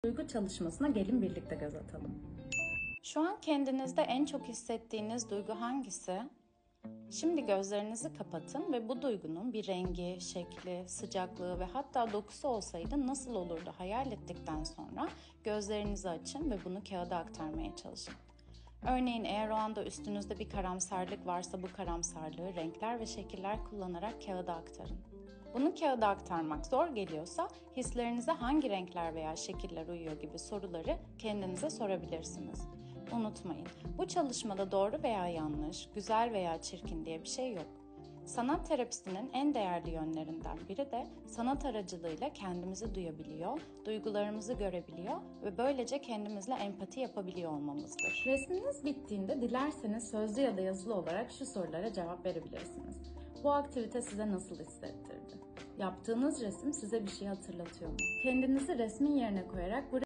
Duygu çalışmasına gelin birlikte göz atalım. Şu an kendinizde en çok hissettiğiniz duygu hangisi? Şimdi gözlerinizi kapatın ve bu duygunun bir rengi, şekli, sıcaklığı ve hatta dokusu olsaydı nasıl olurdu hayal ettikten sonra gözlerinizi açın ve bunu kağıda aktarmaya çalışın. Örneğin eğer o anda üstünüzde bir karamsarlık varsa bu karamsarlığı renkler ve şekiller kullanarak kağıda aktarın. Bunu kağıda aktarmak zor geliyorsa hislerinize hangi renkler veya şekiller uyuyor gibi soruları kendinize sorabilirsiniz. Unutmayın, bu çalışmada doğru veya yanlış, güzel veya çirkin diye bir şey yok. Sanat terapisinin en değerli yönlerinden biri de sanat aracılığıyla kendimizi duyabiliyor, duygularımızı görebiliyor ve böylece kendimizle empati yapabiliyor olmamızdır. Resminiz bittiğinde dilerseniz sözlü ya da yazılı olarak şu sorulara cevap verebilirsiniz. Bu aktivite size nasıl hissettirdi? Yaptığınız resim size bir şey hatırlatıyor mu? Kendinizi resmin yerine koyarak bu